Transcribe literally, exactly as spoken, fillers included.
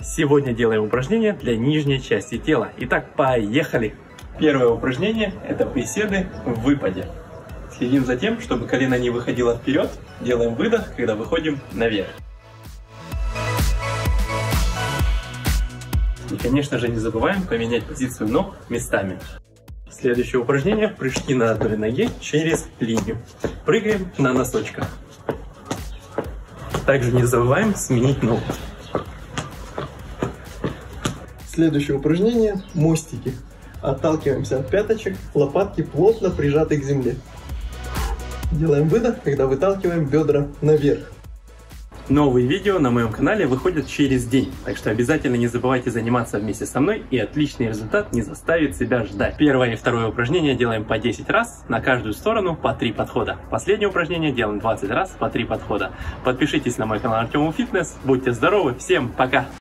Сегодня делаем упражнение для нижней части тела. Итак, поехали! Первое упражнение – это приседы в выпаде. Следим за тем, чтобы колено не выходило вперед. Делаем выдох, когда выходим наверх. И, конечно же, не забываем поменять позицию ног местами. Следующее упражнение – прыжки на одной ноге через линию. Прыгаем на носочках. Также не забываем сменить ногу. Следующее упражнение – мостики. Отталкиваемся от пяточек, лопатки плотно прижаты к земле. Делаем выдох, когда выталкиваем бедра наверх. Новые видео на моем канале выходят через день, так что обязательно не забывайте заниматься вместе со мной, и отличный результат не заставит себя ждать. Первое и второе упражнение делаем по десять раз, на каждую сторону по три подхода. Последнее упражнение делаем двадцать раз по три подхода. Подпишитесь на мой канал Артемов Фитнес, будьте здоровы, всем пока!